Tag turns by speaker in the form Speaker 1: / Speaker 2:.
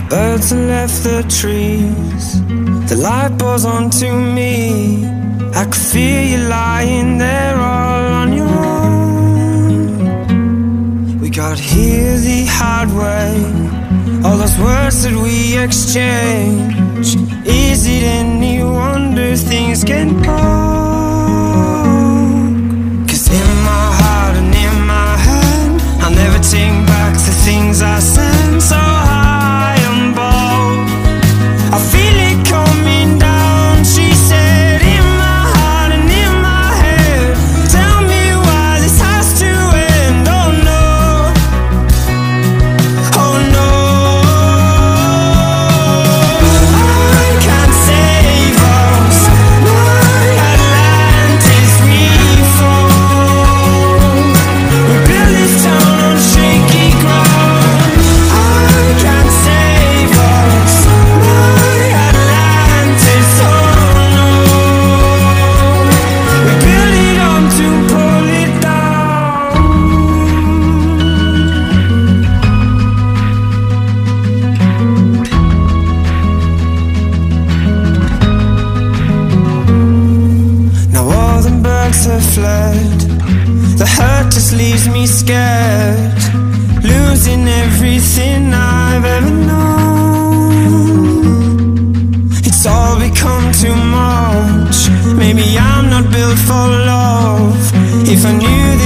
Speaker 1: Birds have left the trees, the light pours onto me. I could feel you lying there all on your own. We got here the hard way, all those words that we exchange. Is it any wonder things can go? Cause in my heart and in my head, I'll never take back the things I said. So high and bold, I feel it coming down, she said. In my heart and in my head, tell me why this has to end. Oh no, oh no, I can't save us. My Atlantis we fall. We built this town on shaky ground. I can't save us. My Atlantis, oh no. We built it up to pull it down. Now all the birds have fled, the hurt just leaves me scared, losing everything I've ever known. It's all become too much. Maybe I'm not built for love. If I knew